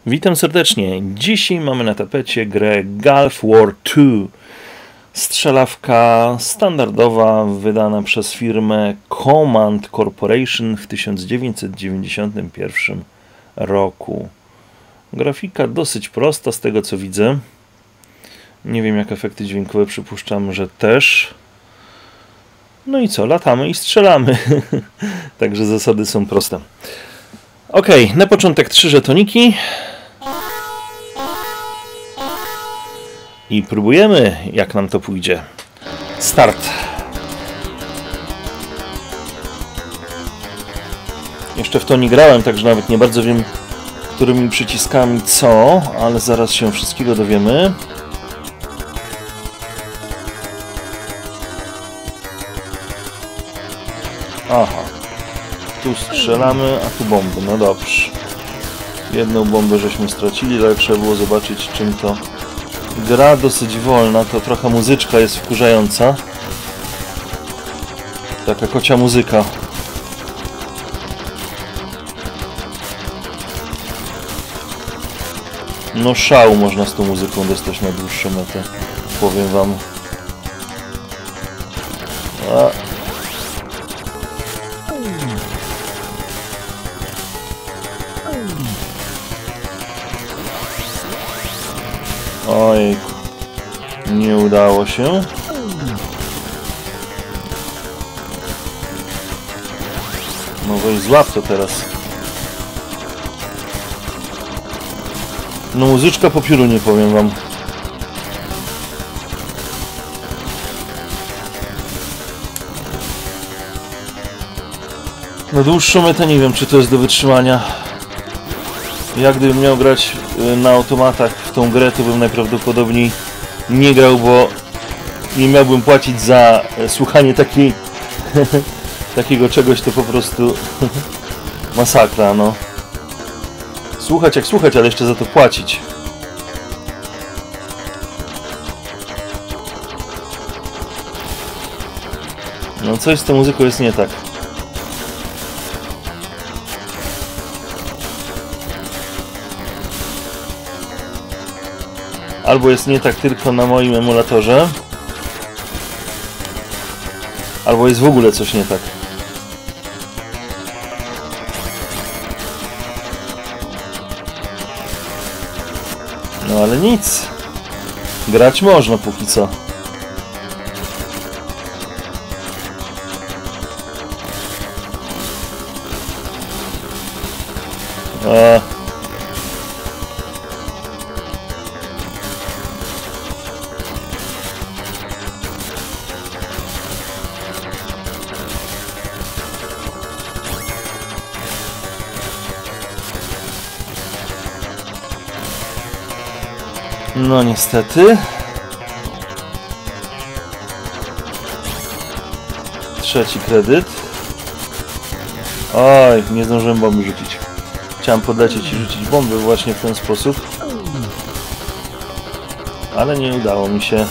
Witam serdecznie. Dzisiaj mamy na tapecie grę Gulf War II. Strzelawka standardowa wydana przez firmę Command Corporation w 1991 roku. Grafika dosyć prosta z tego co widzę. Nie wiem jak efekty dźwiękowe, przypuszczam, że też. No i co? Latamy i strzelamy. Także zasady są proste. Ok, na początek 3 żetoniki. I próbujemy, jak nam to pójdzie. Start. Jeszcze w to nie grałem, także nawet nie bardzo wiem, którymi przyciskami co, ale zaraz się wszystkiego dowiemy. Aha. Tu strzelamy, a tu bomby. No dobrze. Jedną bombę żeśmy stracili, ale trzeba było zobaczyć, czym to gra. Dosyć wolna, to trochę muzyczka jest wkurzająca. Taka kocia muzyka. No szał można z tą muzyką dostać na dłuższą metę. Powiem wam. Ojejku, nie udało się. No weź złap to teraz. No muzyczka po pióru, nie powiem wam. Na dłuższą metę nie wiem, czy to jest do wytrzymania. Jak gdybym miał grać na automatach w tą grę, to bym najprawdopodobniej nie grał, bo nie miałbym płacić za słuchanie takiego czegoś, to po prostu masakra, no. Słuchać jak słuchać, ale jeszcze za to płacić. No coś z tą muzyką jest nie tak. Albo jest nie tak tylko na moim emulatorze, albo jest w ogóle coś nie tak. No ale nic. Grać można póki co. No niestety. Trzeci kredyt. Oj, nie zdążyłem bomby rzucić. Chciałem podlecieć i rzucić bomby właśnie w ten sposób. Ale nie udało mi się.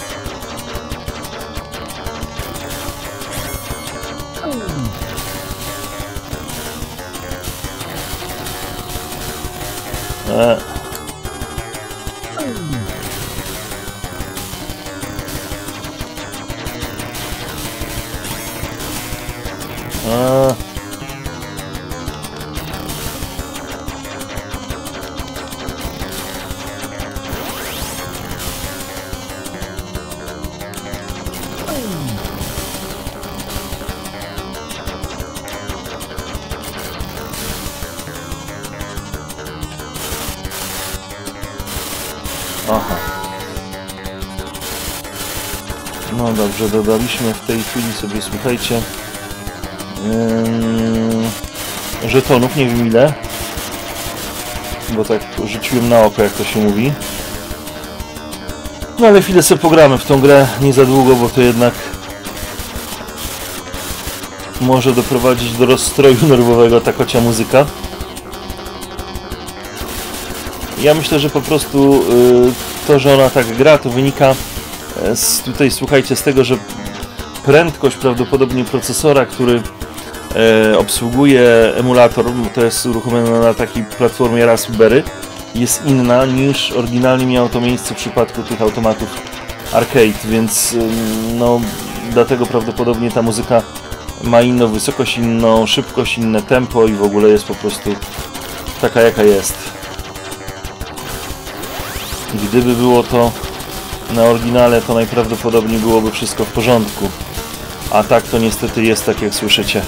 Aha. No dobrze, dodaliśmy w tej chwili sobie, słuchajcie, żetonów, nie wiem ile, bo tak rzuciłem na oko, jak to się mówi. No ale chwilę sobie pogramy w tą grę, nie za długo, bo to jednak może doprowadzić do rozstroju nerwowego ta kocia muzyka. Ja myślę, że po prostu to, że ona tak gra, to wynika tutaj, słuchajcie, z tego, że prędkość prawdopodobnie procesora, który obsługuje emulator, to jest uruchomiony na takiej platformie Raspberry, jest inna niż oryginalnie miało to miejsce w przypadku tych automatów arcade, więc no dlatego prawdopodobnie ta muzyka ma inną wysokość, inną szybkość, inne tempo i w ogóle jest po prostu taka jaka jest. Gdyby było to na oryginale, to najprawdopodobniej byłoby wszystko w porządku, a tak to niestety jest tak, jak słyszycie.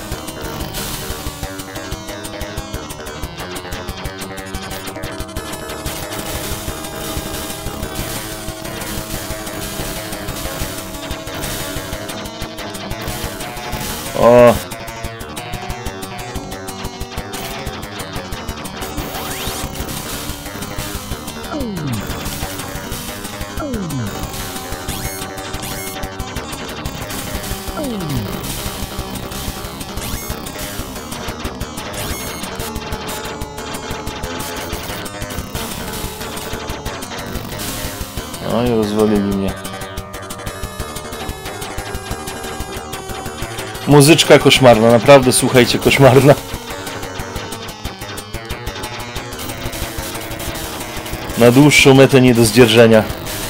O! No i rozwalili mnie. Muzyczka koszmarna, naprawdę słuchajcie, koszmarna. Na dłuższą metę nie do zdzierżenia.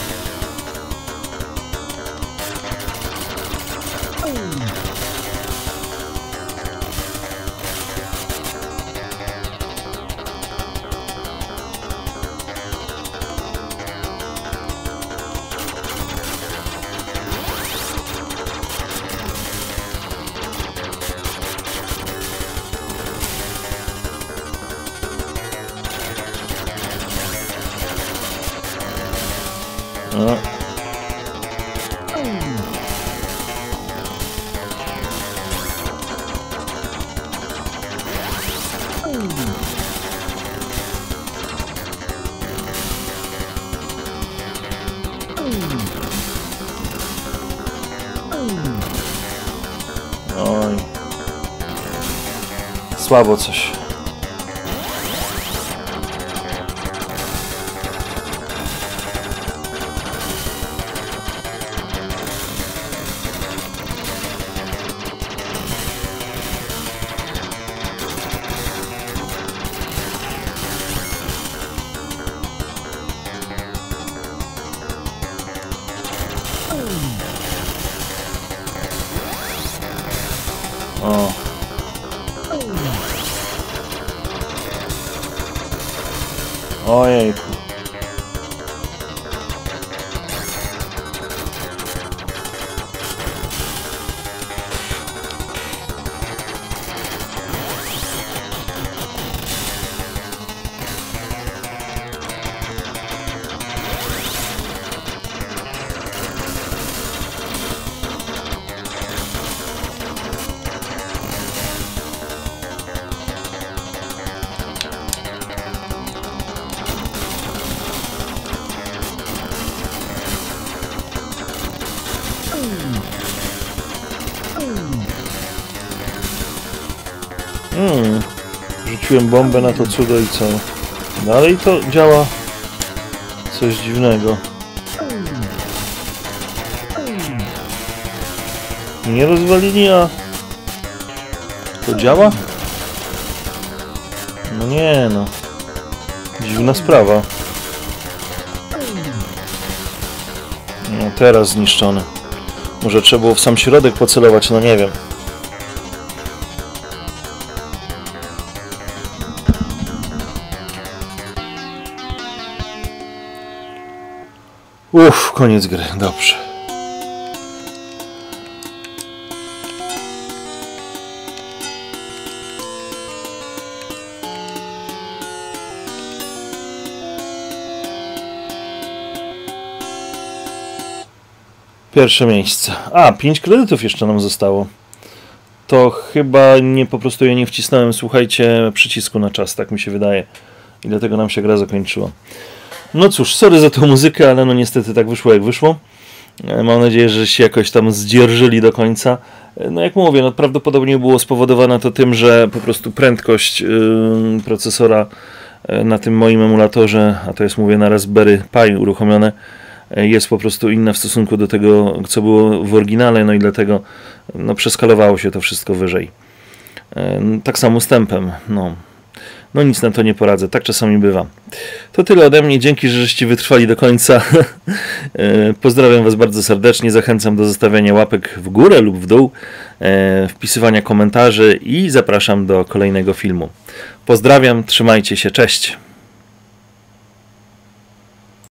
No. Oj. Słabo coś. O. Ojejku. Rzuciłem bombę na to cudo i co? Dalej to działa coś dziwnego. Nie rozwalili, a to działa? No nie no. Dziwna sprawa. No teraz zniszczony. Może trzeba było w sam środek pocelować, no nie wiem. Koniec gry, dobrze. Pierwsze miejsce. 5 kredytów jeszcze nam zostało. To chyba po prostu ja nie wcisnąłem, słuchajcie, przycisku na czas, tak mi się wydaje. I dlatego nam się gra zakończyła. No cóż, sorry za tą muzykę, ale no niestety tak wyszło jak wyszło. Mam nadzieję, że się jakoś tam zdzierżyli do końca. No jak mówię, no prawdopodobnie było spowodowane to tym, że po prostu prędkość procesora na tym moim emulatorze, a to jest, mówię, na Raspberry Pi uruchomione, jest po prostu inna w stosunku do tego, co było w oryginale, no i dlatego no, przeskalowało się to wszystko wyżej. Tak samo z tempem. No. No nic na to nie poradzę, tak czasami bywa. To tyle ode mnie, dzięki, żeście wytrwali do końca. Pozdrawiam Was bardzo serdecznie, zachęcam do zostawiania łapek w górę lub w dół, wpisywania komentarzy i zapraszam do kolejnego filmu. Pozdrawiam, trzymajcie się, cześć!